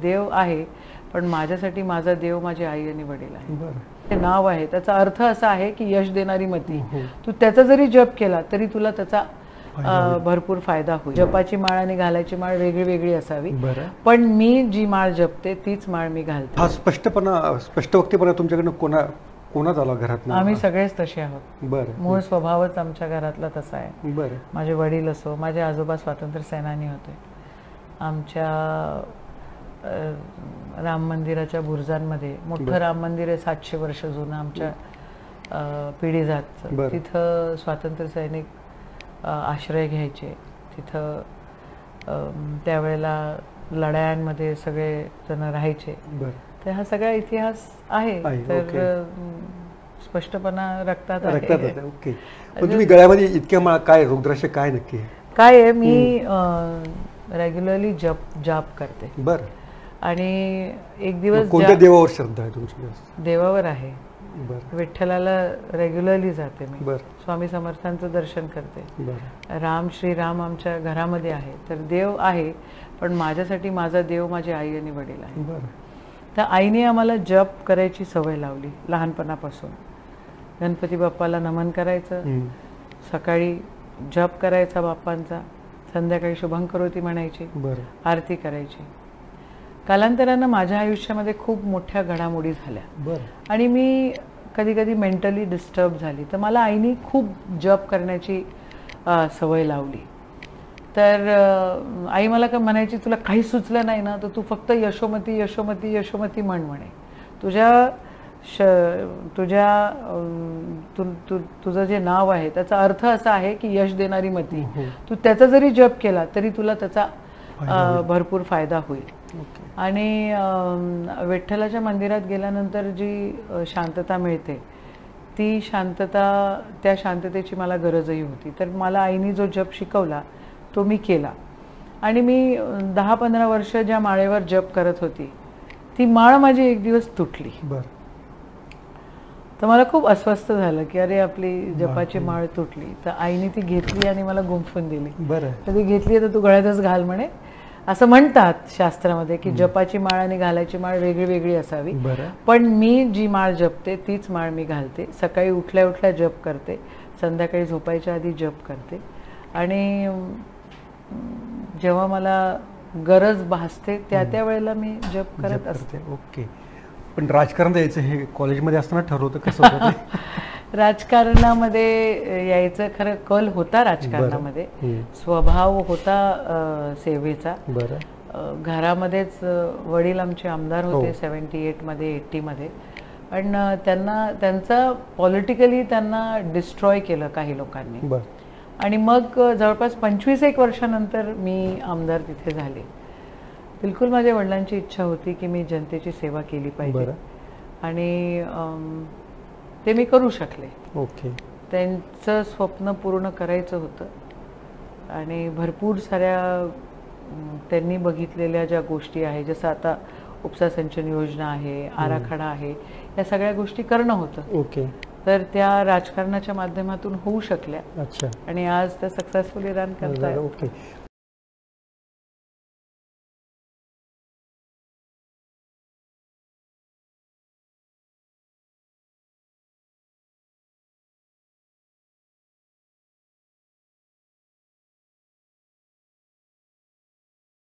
देव आहे, पण माझ्यासाठी माझा देव माझी आई आणि वडील आहे. ते नाव आहे, त्याचा अर्थ असा आहे की यश देणारी मती. तू त्याचा जरी जप केला तरी तुला त्याचा भरपूर फायदा होईल. जपाची माळ आणि घालायची माळ वेगळी वेगळी असावी, पण मी जी माळ जपते तीच माळ मी घालते. हा स्पष्टवक्तेपणा तुमच्याकडनं कोणाच आला घरात? आम्ही सगळेच तसे आहोत. मूळ स्वभावच आमच्या घरातला तसा आहे. माझे वडील असो, माझे आजोबा स्वातंत्र्य सेनानी होते. आमच्या राम मंदिराच्या बुरुजांमध्ये मोठं राम मंदिर आहे, 700 वर्ष जुनं आमच्या पिढीजातचं. तिथं स्वातंत्र्य सैनिक आश्रय घ्यायचे. तिथं त्यावेळेला लढायांमध्ये सगळे जण राहायचे. तर हा सगळा इतिहास आहे. तर स्पष्टपणा रक्तात आहे. ओके. पण तुम्ही गळ्यामध्ये इतक्या माळ काय, रुद्राक्ष काय नक्की काय आहे? मी रेग्युलरली जाप करते. बरं. आणि एक दिवस कोणत्या देवावर श्रद्धा आहे तुमची? देवावर आहे. विठ्ठलाला रेग्युलरली जाते मी. स्वामी समर्थांचं दर्शन करते. राम श्रीराम आमच्या घरामध्ये आहे. तर देव आहे, पण माझ्यासाठी माझा देव माझी आई आणि वडील आहे. तर आईने आम्हाला जप करायची सवय लावली लहानपणापासून. गणपती बाप्पाला नमन करायचं, सकाळी जप करायचा बाप्पांचा, संध्याकाळी शुभंकरोती म्हणायची, आरती करायची. कालांतरानं माझ्या आयुष्यामध्ये खूप मोठ्या घडामोडी झाल्या आणि मी कधी कधी मेंटली डिस्टर्ब झाली. तर मला आईने खूप जप करण्याची सवय लावली. तर आई मला काय म्हणायची, तुला काही सुचलं नाही ना तर तू फक्त यशोमती यशोमती यशोमती म्हणे. तुझं जे नाव आहे त्याचा अर्थ असा आहे की यश देणारी मती. तू त्याचा जरी जप केला तरी तुला त्याचा भरपूर फायदा होईल. आणि विठ्ठलाच्या मंदिरात गेल्यानंतर जी शांतता मिळते, ती शांतता, त्या शांततेची मला गरजही होती. तर मला आईने जो जप शिकवला तो मी केला. आणि मी 10-15 वर्ष ज्या माळेवर जप करत होती ती माळ माझी एक दिवस तुटली. तर मला खूप अस्वस्थ झालं की अरे आपली जपाची माळ तुटली. तर आईने ती घेतली आणि मला गुंफून दिली. तर ती घेतली तर तू गळ्यातच घाल म्हणे. असं म्हणतात शास्त्रामध्ये की जपाची माळ आणि घालायची माळ वेगळी वेगळी असावी, पण मी जी माळ जपते तीच माळ मी घालते. सकाळी उठल्या उठल्या जप करते, संध्याकाळी झोपायच्या आधी जप करते. आणि जेव्हा मला गरज भासते त्या वेळेला मी जप करत असते. ओके. पण राजकारणात यायचं हे कॉलेजमध्ये असताना ठरवतं कसं होतं? राजकारणामध्ये यायचं खरं कल होता. राजकारणामध्ये स्वभाव होता सेवेचा. घरामध्येच वडील आमचे आमदार होते 78 मध्ये 80 मध्ये. पण त्यांचा पॉलिटिकली त्यांना डिस्ट्रॉय केलं काही लोकांनी. आणि मग जवळपास 25-1 वर्षानंतर मी आमदार तिथे झाले. बिलकुल माझ्या वडिलांची इच्छा होती की मी जनतेची सेवा केली पाहिजे आणि ते मी करू शकले. त्यांचं स्वप्न पूर्ण करायचं होतं आणि भरपूर साऱ्या त्यांनी बघितलेल्या ज्या गोष्टी आहे, जसं आता उपसा सिंचन योजना आहे, आराखडा आहे, या सगळ्या गोष्टी करणं होतं. तर त्या राजकारणाच्या माध्यमातून होऊ शकल्या आणि आज त्या सक्सेसफुली रन करतात.